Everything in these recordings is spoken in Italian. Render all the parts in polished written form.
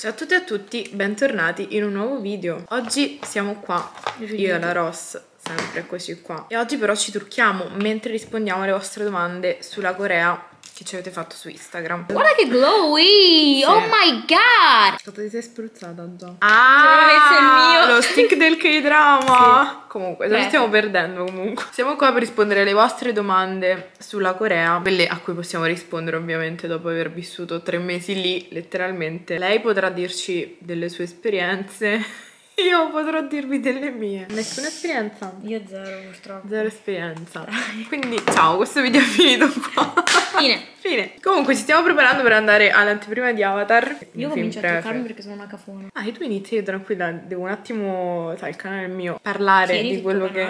Ciao a tutti e a tutti, bentornati in un nuovo video. Oggi siamo qua, io e la Ross, sempre eccoci qua. E oggi però ci trucchiamo mentre rispondiamo alle vostre domande sulla Corea che ci avete fatto su Instagram. Guarda che glowy! Sì. Oh my god! Cosa ti sei spruzzata già? Ah, messo il mio. Lo stick del K-drama! Sì. Comunque, ce lo stiamo perdendo comunque. Siamo qua per rispondere alle vostre domande sulla Corea, quelle a cui possiamo rispondere ovviamente dopo aver vissuto 3 mesi lì, letteralmente. Lei potrà dirci delle sue esperienze, io potrò dirvi delle mie. Nessuna esperienza? Io zero purtroppo. Zero esperienza. Quindi ciao, questo video è finito qua. Fine. Comunque ci stiamo preparando per andare all'anteprima di Avatar. Io comincio a truccarmi perché sono una cafona. Ah, e tu inizi, io tranquilla, devo un attimo, sai, il canale è mio, parlare di quello che...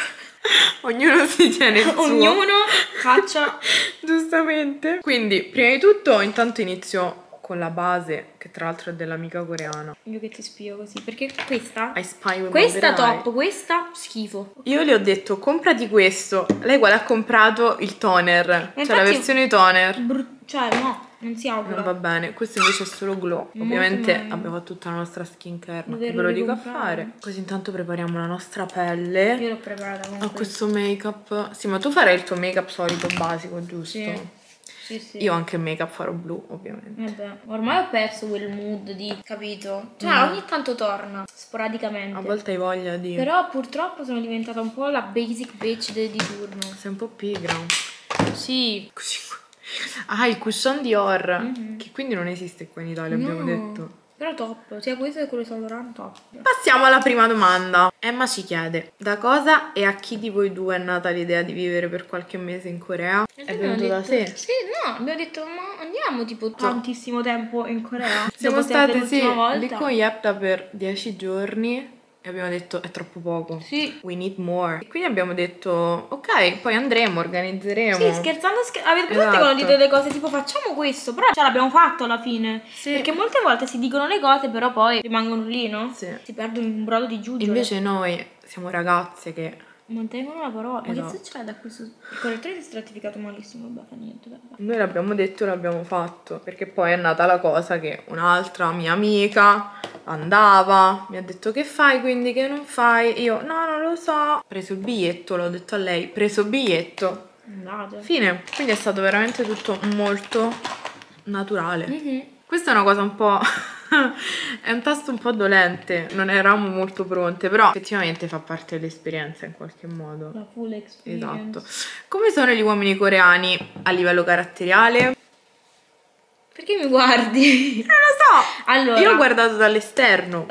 Ognuno si tiene il suo. Ognuno faccia... Giustamente. Quindi, prima di tutto, intanto inizio con la base, che tra l'altro è dell'amica coreana. Io che ti spio così, perché questa... I spy with questa my eye. top, questa schifo. Io le ho detto, comprati questo. Lei quale ha comprato il toner, Ma cioè la infatti versione toner. Cioè, no, non si augura. Non va bene, questo invece è solo glow. Molto Ovviamente meglio. abbiamo tutta la nostra skincare, ma Doverlo che ve lo dico a ricomprare. fare. Così intanto prepariamo la nostra pelle. Io l'ho preparata con A questo make up. Sì, ma tu farai il tuo make up solito basico, giusto? Sì. Sì. Io anche make up farò blu, ovviamente. Vabbè, ormai ho perso quel mood di, capito? Cioè, ogni tanto torna, sporadicamente. A volte hai voglia di... Però purtroppo sono diventata un po' la basic bitch di turno. Sei un po' pigra. Sì. Così qua. Ah, il cushion Dior, che quindi non esiste qua in Italia, abbiamo detto. Però top, sia questo che quello di Saint Laurent top. Passiamo alla prima domanda. Emma ci chiede: da cosa e a chi di voi due è nata l'idea di vivere per qualche mese in Corea? È venuto da sé? Sì, no, abbiamo detto, ma andiamo tipo tantissimo tempo in Corea. Siamo Dopo state l'ultima volta. lì con Yepta per 10 giorni e abbiamo detto è troppo poco. Sì. We need more. E quindi abbiamo detto ok, poi andremo, organizzeremo. Sì, scherzando, avete presente quando dite le cose tipo facciamo questo, però ce l'abbiamo fatto alla fine. Sì. Perché molte volte si dicono le cose però poi rimangono lì, no? Sì. Si perdono in un brodo di giuggiole. Invece noi siamo ragazze che... mantengono la parola. Ma Esatto. che succede a questo? Il correttore si è stratificato malissimo, vabbè, fa niente, vabbè. Noi l'abbiamo detto e l'abbiamo fatto, perché poi è nata la cosa che un'altra mia amica andava, mi ha detto che fai, quindi che non fai? Io no, non lo so. Ho preso il biglietto, l'ho detto a lei, preso il biglietto. Andate. Fine. Quindi è stato veramente tutto molto naturale. Questa è una cosa un po'... è un tasto un po' dolente, non eravamo molto pronte, però effettivamente fa parte dell'esperienza in qualche modo. La full experience. Esatto. Come sono gli uomini coreani a livello caratteriale? Perché mi guardi? Non lo so. Allora, Io ho guardato dall'esterno.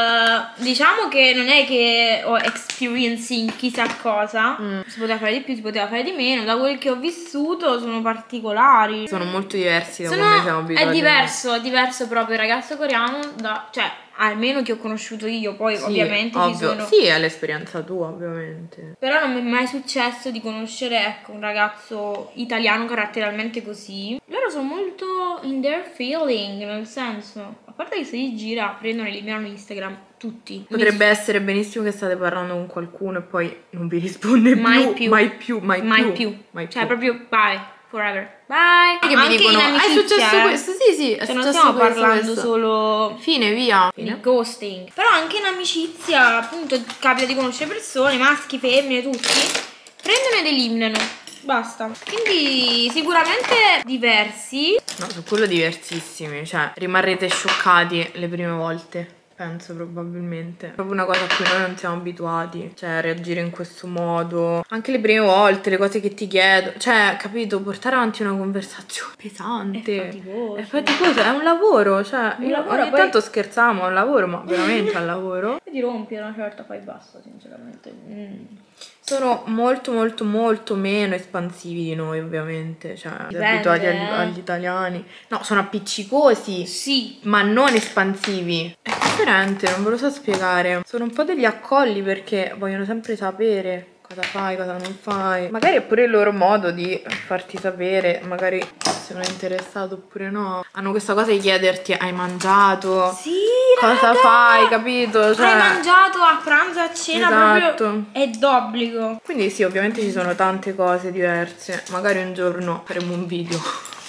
diciamo che non è che ho experience in chissà cosa. Si poteva fare di più, si poteva fare di meno. Da quel che ho vissuto sono particolari. Sono molto diversi da come siamo abituati. È diverso proprio il ragazzo coreano cioè, almeno che ho conosciuto io, poi Sì, ovviamente ovvio. ci sono. Sì, è l'esperienza tua, ovviamente. Però non mi è mai successo di conoscere, ecco, un ragazzo italiano caratterialmente così. Loro sono molto in their feeling, nel senso, a parte che se li gira, prendono e eliminano Instagram, tutti. Potrebbe essere benissimo che state parlando con qualcuno e poi non vi risponde Mai più. Cioè, proprio bye. Forever. Bye. Che mi Anche dicono, in è amicizia, successo questo? Sì, è cioè, non successo stiamo questo, parlando questo. solo Fine, via. di ghosting. Però anche in amicizia, appunto, capita di conoscere persone, maschi, femmine, tutti, prendono ed eliminano. Basta. Quindi sicuramente diversi. No, su quello diversissimi, cioè rimarrete scioccati le prime volte. Penso probabilmente. È proprio una cosa a cui noi non siamo abituati. Cioè, a reagire in questo modo. Anche le prime volte, le cose che ti chiedo. Cioè, capito, portare avanti una conversazione pesante. È È faticoso, è un lavoro. Cioè, Un lavoro, ogni poi- tanto scherziamo, è un lavoro, ma veramente è un lavoro. E ti rompi una certa, poi basta, sinceramente. Sono molto meno espansivi di noi, ovviamente. Cioè, Dipende, abituati agli italiani. No, sono appiccicosi. Sì. Ma non espansivi. È differente, non ve lo so spiegare. Sono un po' degli accolli perché vogliono sempre sapere cosa fai, cosa non fai. Magari è pure il loro modo di farti sapere, magari se non è interessato oppure no. Hanno questa cosa di chiederti: hai mangiato? Sì, Cosa raga! fai, capito? Cioè, Hai mangiato a pranzo, a cena, esatto. proprio è d'obbligo. Quindi sì, ovviamente ci sono tante cose diverse. Magari un giorno faremo un video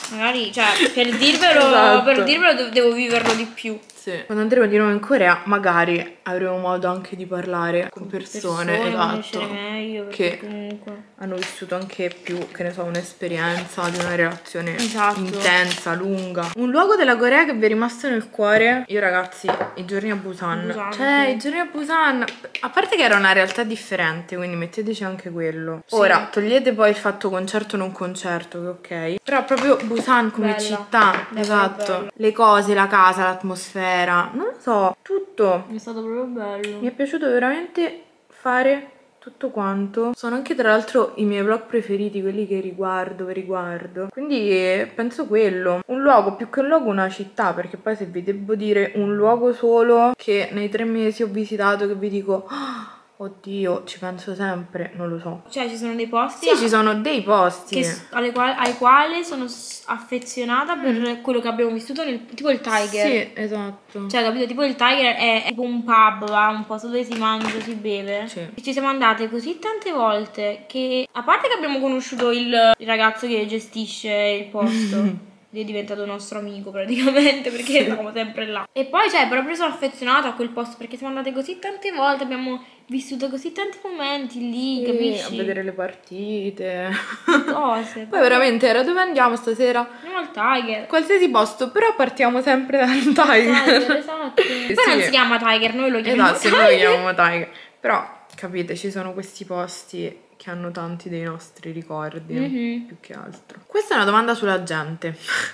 Magari, cioè, per dirvelo, Esatto. devo viverlo di più. Sì. Quando andremo di nuovo in Corea, magari avremo modo anche di parlare con persone, conoscere esatto, meglio, perché che comunque hanno vissuto anche più, che ne so, un'esperienza di una relazione Esatto. intensa, lunga. Un luogo della Corea che vi è rimasto nel cuore? Io ragazzi, i giorni a Busan. Busan, Cioè, sì. i giorni a Busan, a parte che era una realtà differente, quindi metteteci anche quello. Sì. Ora, togliete poi il fatto concerto non concerto, che ok. Però proprio Busan come Bella, città, davvero esatto. bella. Le cose, la casa, l'atmosfera, non lo so, tutto. è stato proprio bello. Mi è piaciuto veramente fare tutto quanto. Sono anche tra l'altro i miei vlog preferiti, quelli che riguardo. Quindi penso quello. Un luogo, più che un luogo, una città, perché poi se vi devo dire un luogo solo che nei 3 mesi ho visitato, che vi dico, "Ah, oddio, ci penso sempre", non lo so. Cioè, ci sono dei posti Sì, ci sono dei posti. ai quali sono affezionata per quello che abbiamo vissuto tipo il Tiger. Sì, esatto. Cioè, capito? Tipo il Tiger è tipo un pub, va? Un posto dove si mangia, si beve. Sì. E ci siamo andate così tante volte che, a parte che abbiamo conosciuto il ragazzo che gestisce il posto, lui è diventato nostro amico praticamente, perché eravamo sempre là. E poi, cioè, proprio sono affezionata a quel posto perché siamo andate così tante volte, abbiamo vissuto così tanti momenti lì, Sì, capisci? a vedere le partite. Cose. Poi veramente era dove andiamo stasera? Andiamo al Tiger. Qualsiasi posto, però partiamo sempre dal Tiger. Tiger, esatto. Poi non si chiama Tiger, noi lo chiamiamo Esatto, noi lo chiamiamo Tiger. Però, capite, ci sono questi posti che hanno tanti dei nostri ricordi, più che altro. Questa è una domanda sulla gente.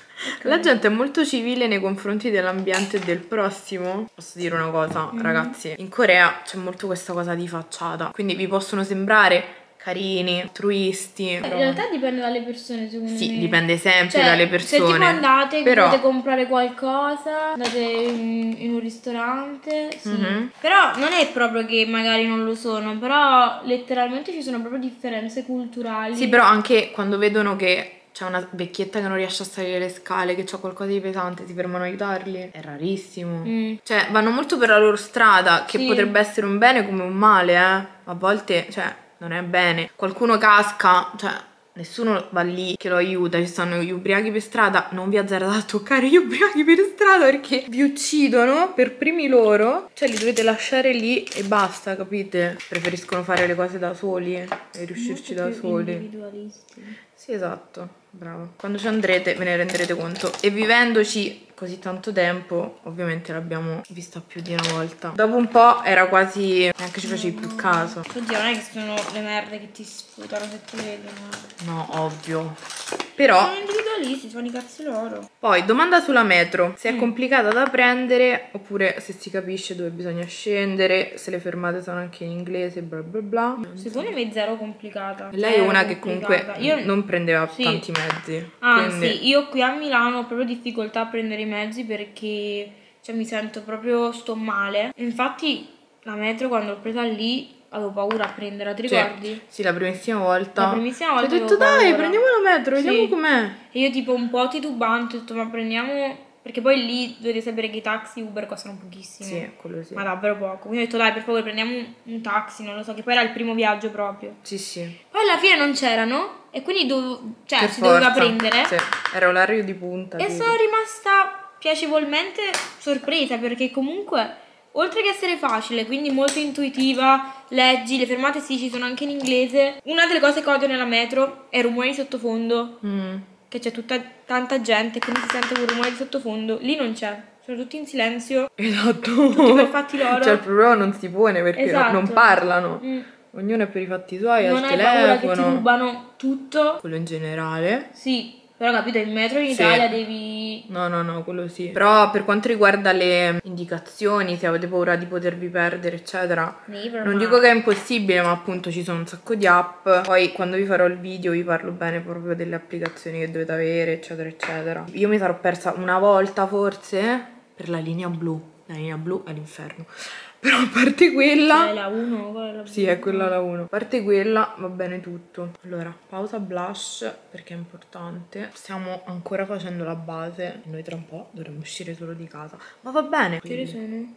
La gente è molto civile nei confronti dell'ambiente e del prossimo. Posso dire una cosa, ragazzi? In Corea c'è molto questa cosa di facciata. Quindi vi possono sembrare carini, altruisti. In realtà dipende dalle persone, secondo me. Sì, dipende sempre Cioè, dalle persone. se tipo andate, però volete comprare qualcosa, andate in un ristorante, sì. Però non è proprio che magari non lo sono, però letteralmente ci sono proprio differenze culturali. Sì, però anche quando vedono che c'è una vecchietta che non riesce a salire le scale, che c'ha qualcosa di pesante, si fermano a aiutarli. È rarissimo. Cioè, vanno molto per la loro strada, che Sì. potrebbe essere un bene come un male, eh. A volte, cioè, non è bene. Qualcuno casca, cioè, nessuno va lì che lo aiuta. Ci stanno gli ubriachi per strada. Non vi azzardate a toccare gli ubriachi per strada perché vi uccidono per primi loro. Cioè, li dovete lasciare lì e basta, capite? Preferiscono fare le cose da soli e riuscirci da soli. Individualisti. Sì, esatto, bravo. Quando ci andrete ve ne renderete conto. E vivendoci così tanto tempo, ovviamente l'abbiamo vista più di una volta. Dopo un po' era quasi, neanche ci facevi più caso. Oddio, non è che sono le merde che ti sfruttano se ti vedono. No, ovvio. Però, Sono individualisti, sono i cazzi loro. poi, domanda sulla metro. Se è complicata da prendere, oppure se si capisce dove bisogna scendere, se le fermate sono anche in inglese, bla bla bla. Secondo me è zero complicata. Lei è Zero una che complicata. comunque Io non prendeva sì. tanti mezzi. Anzi, quindi io qui a Milano ho proprio difficoltà a prendere i mezzi perché cioè, mi sento proprio, sto male. Infatti la metro quando l'ho presa lì avevo paura a prenderla, ti ricordi? Sì, la primissima volta. La primissima volta Ti ho detto avevo dai, paura. prendiamo la metro, vediamo Sì. com'è. E io tipo un po' titubante ho detto ma prendiamo... Perché poi lì dovete sapere che i taxi Uber costano pochissimo. Sì, quello sì. Ma davvero poco. Quindi ho detto dai per favore prendiamo un taxi, non lo so, che poi era il primo viaggio proprio. Sì, sì. Poi alla fine non c'erano e quindi cioè, Per si doveva forza. prendere. Sì, era l'orario di punta. E tipo. sono rimasta piacevolmente sorpresa perché comunque, oltre che essere facile, quindi molto intuitiva, leggi, le fermate sì, ci sono anche in inglese. Una delle cose che odio nella metro è il rumore di sottofondo, che c'è tanta gente, quindi si sente un rumore di sottofondo. Lì non c'è, sono tutti in silenzio. Esatto. Tutti per fatti loro. Cioè il problema non si pone perché Esatto. non parlano. Ognuno è per i fatti suoi, Non al hai paura che ti telefono. rubano tutto. Quello in generale. Sì, però capito, in metro in Sì. Italia devi... No, quello sì. Però per quanto riguarda le indicazioni, se avete paura di potervi perdere, eccetera, non dico che è impossibile, ma appunto ci sono un sacco di app. Poi quando vi farò il video vi parlo bene proprio delle applicazioni che dovete avere, eccetera, eccetera. Io mi sarò persa una volta forse per la linea blu. La linea blu è l'inferno. Però a parte quella... È la 1? Qual è la Sì, è quella la 1. A parte quella va bene tutto. Allora, pausa blush perché è importante. Stiamo ancora facendo la base. Noi tra un po' dovremmo uscire solo di casa. Ma va bene. Che ore sono?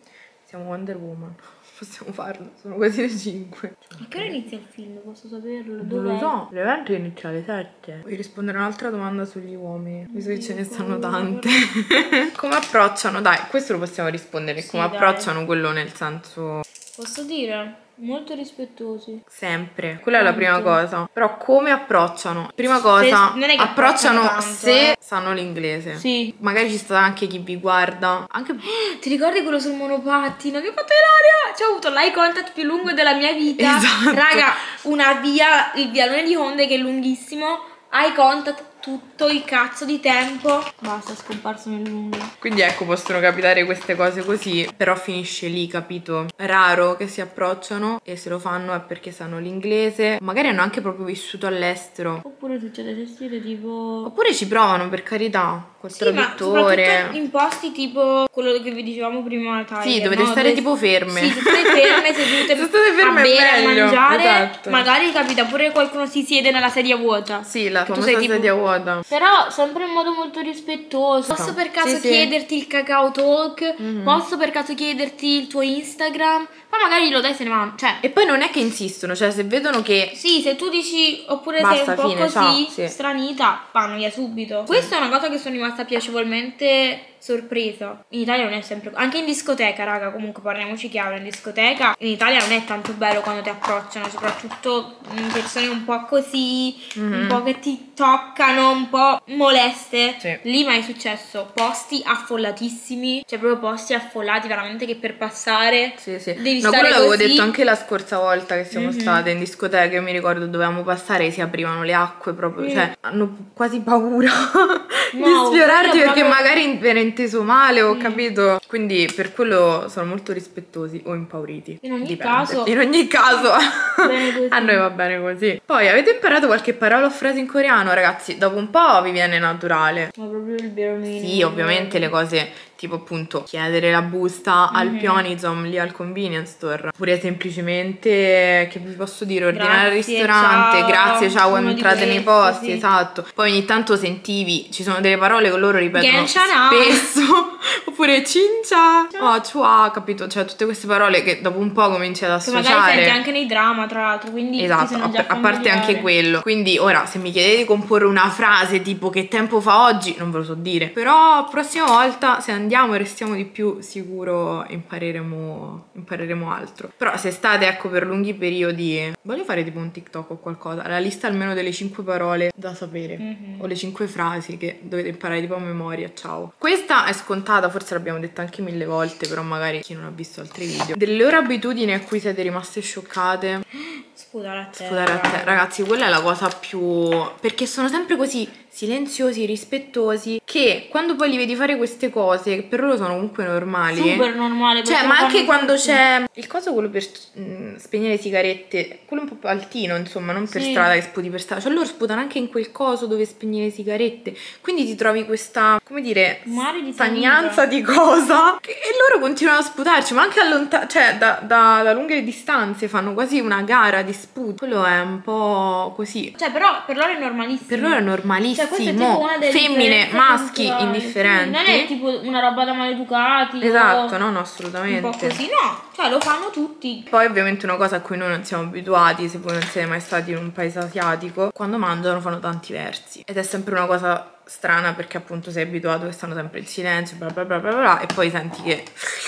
Siamo Wonder Woman. Possiamo farlo, sono quasi le 5. A che ora inizia il film? Posso saperlo? Non Dov'è? lo so, l'evento inizia alle 7. Vuoi rispondere a un'altra domanda sugli uomini? Visto che ce ne stanno tante. Come approcciano? Dai, questo lo possiamo rispondere. Sì, Come dai. approcciano quello nel senso... Posso dire? Molto rispettosi. Sempre, quella è la prima Tanto. cosa. Però come approcciano? Prima cosa, non è che approcciano approcciano tanto, se sanno l'inglese. Sì. Magari ci sta anche chi vi guarda. Anche Ti ricordi quello sul monopattino? Che ho fatto ilaria! Cioè, ho avuto l'eye contact più lungo della mia vita. Esatto. Raga, il vialone di Honda che è lunghissimo. Eye contact tutto il cazzo di tempo. Basta, è scomparso nel nulla. Quindi ecco, possono capitare queste cose così, però finisce lì, capito? Raro che si approcciano e se lo fanno è perché sanno l'inglese, magari hanno anche proprio vissuto all'estero. Oppure succede gestire tipo... Oppure ci provano, per carità, col Sì, ma traduttore. soprattutto in posti tipo quello che vi dicevamo prima, Thailand, Sì, dovete no? stare tipo ferme. Sì, se state ferme, sedute Se state ferme a è bere, a meglio, mangiare, esatto. magari capita pure qualcuno si siede nella sedia vuota. Sì, la Tu famosa sei tipo- sedia vuota. Però sempre in modo molto rispettoso. Posso per caso Sì, sì. chiederti il Kakao Talk? Posso per caso chiederti il tuo Instagram? Poi magari lo dai e se ne vanno. Cioè, E poi non è che insistono, cioè se vedono che... sì, se tu dici oppure Basta, sei un po' fine, così, ciao, sì. stranita, vanno via subito. Questa è una cosa che sono rimasta piacevolmente sorpresa. In Italia non è sempre... Anche in discoteca, raga, comunque parliamoci chiaro, in discoteca in Italia non è tanto bello quando ti approcciano, soprattutto persone un po' così, un po' che ti toccano, un po' moleste. Sì. Lì mai è successo. Posti affollatissimi, cioè proprio posti affollati veramente che per passare... Sì, sì. Devi No, stare quello l'avevo così. detto anche la scorsa volta che siamo state in discoteca, io mi ricordo dovevamo passare e si aprivano le acque proprio, cioè hanno quasi paura di sfiorarti quello perché proprio- magari viene inteso male, ho capito? Quindi per quello sono molto rispettosi o impauriti. In ogni Dipende. caso- In ogni caso Bene così. a noi va bene così. Poi avete imparato qualche parola o frase in coreano, ragazzi? Dopo un po' vi viene naturale. Ma proprio il vero minimo. Sì, ovviamente le cose tipo appunto chiedere la busta al Pionizom lì al convenience store, oppure semplicemente, che vi posso dire, ordinare al Grazie, ristorante, ciao. grazie, ciao quando Uno di entrate nei questi, posti, sì. esatto. Poi ogni tanto sentivi, ci sono delle parole che loro ripetono Genshanam. spesso, oppure cincia, oh chua, capito? Cioè tutte queste parole che dopo un po' cominci ad Che magari associare. senti anche nei drama, tra l'altro, quindi ti Esatto, sono già a parte anche familiare. quello. Quindi ora se mi chiedete di comporre una frase tipo che tempo fa oggi, non ve lo so dire. Però prossima volta se andiamo e restiamo di più sicuro impareremo altro. Però se state ecco per lunghi periodi, voglio fare tipo un TikTok o qualcosa, la lista almeno delle 5 parole da sapere o le 5 frasi che dovete imparare tipo a memoria, ciao. Questa è scontata, forse l'abbiamo detta anche 1000 volte, però magari chi non ha visto altri video. Delle loro abitudini a cui siete rimaste scioccate. Sputare a te. Scusate a te, ragazzi, quella è la cosa più... perché sono sempre così silenziosi, rispettosi, che quando poi li vedi fare queste cose, che per loro sono comunque normali, Super normale. cioè, perché ma lo anche fanno quando tutti. c'è il coso quello per spegnere le sigarette, quello un po' più altino, insomma, non per Sì. strada che sputi per strada, cioè loro sputano anche in quel coso dove spegni le sigarette, quindi ti trovi questa, come dire, Mare di stagnanza di cosa, e loro continuano a sputarci, ma anche cioè da lunghe distanze fanno quasi una gara di sputi, quello è un po' così. Cioè, però per loro è normalissimo. Per loro è Cioè, questa è tipo normalissimo, una delle femmine, differenze maschi, culturali. indifferenti. Sì, non è tipo una roba da maleducati. Esatto, o no, un po' assolutamente. così, no. Cioè, lo fanno tutti. Poi ovviamente una cosa a cui noi non siamo abituati, se voi non siete mai stati in un paese asiatico, quando mangiano fanno tanti versi. Ed è sempre una cosa strana perché appunto sei abituato che stanno sempre in silenzio, bla bla bla bla bla, e poi senti che...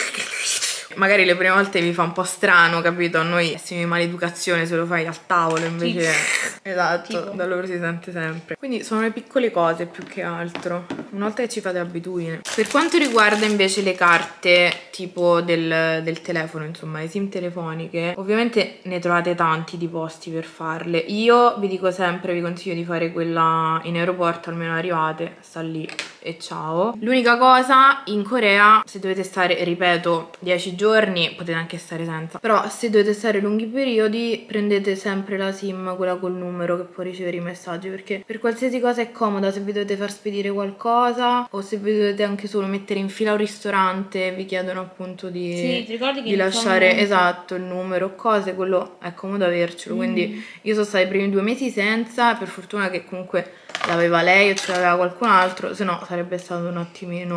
magari le prime volte vi fa un po' strano, capito? A noi siamo in maleducazione se lo fai al tavolo, invece esatto, Tipo. da loro si sente sempre. Quindi sono le piccole cose più che altro, una volta che ci fate abitudine. Per quanto riguarda invece le carte tipo del telefono, insomma le sim telefoniche, ovviamente ne trovate tanti di posti per farle. Io vi dico sempre, vi consiglio di fare quella in aeroporto, almeno arrivate, sta lì e ciao. L'unica cosa, in Corea se dovete stare, ripeto, 10 giorni, potete anche stare senza, però se dovete stare lunghi periodi prendete sempre la sim, quella col numero che può ricevere i messaggi, perché per qualsiasi cosa è comoda. Se vi dovete far spedire qualcosa cosa, o se vi dovete anche solo mettere in fila a un ristorante, vi chiedono appunto Sì, ti ricordi che di lasciare esatto il numero, cose, quello è comodo avercelo. Quindi io sono stata i primi 2 mesi senza, per fortuna che comunque l'aveva lei o ce l'aveva qualcun altro, se no sarebbe stato un attimino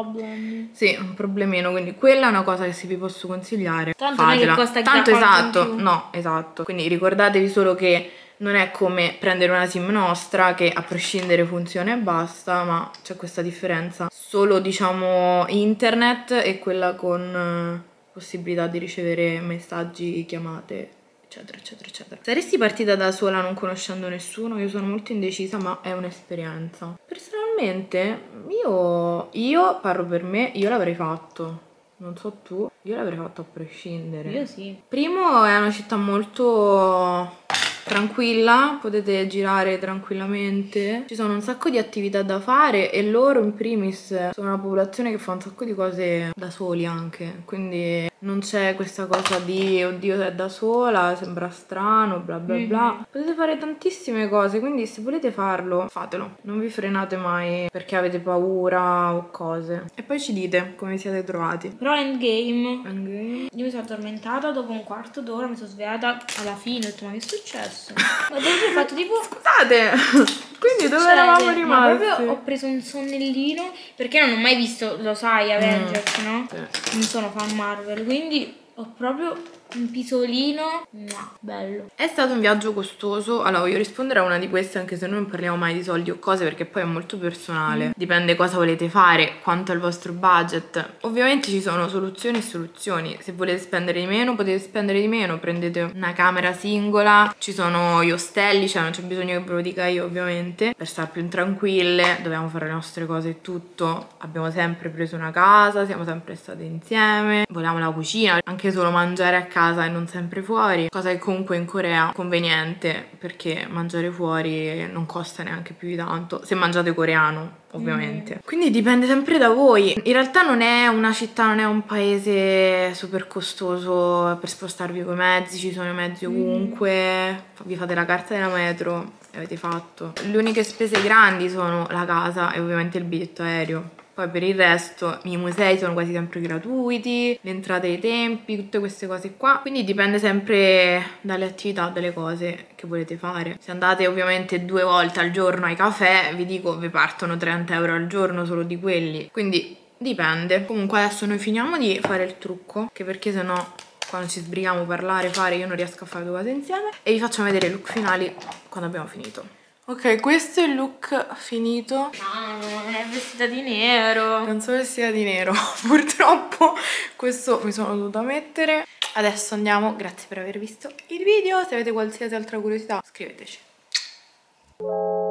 un problemino. Quindi quella è una cosa che se vi posso consigliare, tanto non è che costa tanto esatto, più. no, esatto. Quindi ricordatevi solo che non è come prendere una SIM nostra che a prescindere funziona e basta, ma c'è questa differenza. Solo diciamo internet e quella con possibilità di ricevere messaggi, chiamate, eccetera eccetera eccetera. Saresti partita da sola non conoscendo nessuno? Io sono molto indecisa, ma è un'esperienza. Personalmente io parlo per me, io l'avrei fatto. Non so tu, io l'avrei fatto a prescindere. Io sì. Primo è una città molto tranquilla, potete girare tranquillamente, ci sono un sacco di attività da fare e loro in primis sono una popolazione che fa un sacco di cose da soli anche, quindi non c'è questa cosa di oddio è da sola, sembra strano, bla bla bla. Potete fare tantissime cose, quindi se volete farlo, fatelo, non vi frenate mai perché avete paura o cose. E poi ci dite come vi siete trovati. Però Endgame io mi sono addormentata dopo un quarto d'ora, mi sono svegliata alla fine, ho detto ma che è successo? Ma dopo ho fatto tipo scusate, quindi dove eravamo rimasti? Ma proprio ho preso un sonnellino perché non ho mai visto, lo sai, Avengers, no? Sì. Non sono fan Marvel, quindi ho proprio un pisolino, no, bello. È stato un viaggio costoso. Allora voglio rispondere a una di queste, anche se noi non parliamo mai di soldi o cose, perché poi è molto personale, dipende cosa volete fare, quanto è il vostro budget. Ovviamente ci sono soluzioni e soluzioni. Se volete spendere di meno potete spendere di meno, prendete una camera singola, ci sono gli ostelli, cioè non c'è bisogno che ve lo dica io ovviamente, per stare più tranquille. Dobbiamo fare le nostre cose e tutto, abbiamo sempre preso una casa, siamo sempre state insieme, volevamo la cucina, anche solo mangiare a casa e non sempre fuori, cosa che comunque in Corea è conveniente perché mangiare fuori non costa neanche più di tanto se mangiate coreano ovviamente. Quindi dipende sempre da voi. In realtà non è una città, non è un paese super costoso per spostarvi coi mezzi, ci sono i mezzi ovunque, vi fate la carta della metro e avete fatto. Le uniche spese grandi sono la casa e ovviamente il biglietto aereo. Poi per il resto i musei sono quasi sempre gratuiti, le entrate ai tempi, tutte queste cose qua. Quindi dipende sempre dalle attività, dalle cose che volete fare. Se andate ovviamente 2 volte al giorno ai caffè, vi dico vi partono 30 euro al giorno solo di quelli. Quindi dipende. Comunque adesso noi finiamo di fare il trucco, che perché sennò quando ci sbrighiamo a parlare, fare, io non riesco a fare 2 cose insieme. E vi facciamo vedere i look finali quando abbiamo finito. Ok, questo è il look finito. No, non è vestita di nero. Non sono vestita di nero, purtroppo questo mi sono dovuta mettere. Adesso andiamo, grazie per aver visto il video. Se avete qualsiasi altra curiosità scriveteci.